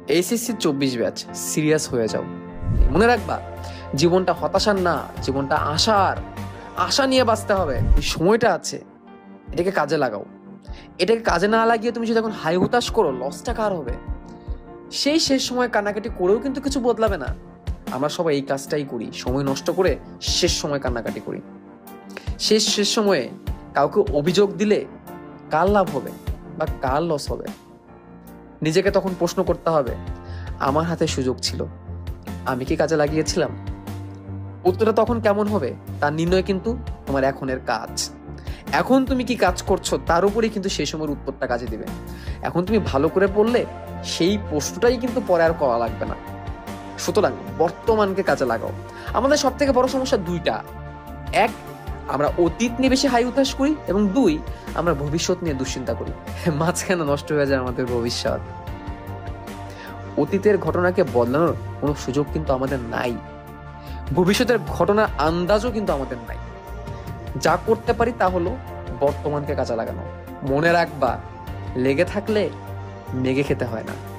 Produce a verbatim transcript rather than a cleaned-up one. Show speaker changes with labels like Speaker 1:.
Speaker 1: HSC চব্বিশ batch serious হয়ে যাও। মনে রাখবা, জীবনটা হতাশার না, জীবনটা আশার। আশা নিয়ে বাঁচতে হবে। এই সময়টা আছে, এটাকে কাজে লাগাও। এটাকে কাজে না লাগিয়ে তুমি যদি এখন হাই হতাশ করো, লসটা কার হবে? সেই শেষ সময় কান্নাকাটি করেও কিন্তু কিছু বদলাবে না। আমরা সবাই এই কাজটাই করি, সময় নষ্ট করে শেষ সময় কান্নাকাটি করি। শেষ শেষ সময়ে কাউকে অভিযোগ দিলে কার লাভ হবে বা কার লস হবে? নিজেকে তখন প্রশ্ন করতে হবে, আমার হাতে সুযোগ ছিল, আমি কি কাজে লাগিয়েছিলাম? উত্তরটা তখন কেমন হবে তার নির্ণয় কিন্তু তোমার এখনের কাজ। এখন তুমি কি কাজ করছো তার উপরেই কিন্তু সেই সময়ের উত্তরটা কাজে দিবে। এখন তুমি ভালো করে পড়লে সেই প্রশ্নটাই কিন্তু পরে আর করা লাগবে না। সুতরাং বর্তমানকে কাজে লাগাও। আমাদের সব থেকে বড় সমস্যা দুইটা। এক, আমরা অতীত নিয়ে বেশি হাই উতাস করি, এবং দুই, আমরা ভবিষ্যৎ নিয়ে দুশ্চিন্তা করি। মাঝখানে নষ্ট হয়ে যায় আমাদের ভবিষ্যৎ। অতীতের ঘটনাকে বদলানোর কোনো সুযোগ কিন্তু আমাদের নাই। ভবিষ্যতের ঘটনার আন্দাজও কিন্তু আমাদের নাই। যা করতে পারি তা হলো বর্তমানকে কাজে লাগানো। মনে রাখবা, লেগে থাকলে মেঘে খেতে হয় না।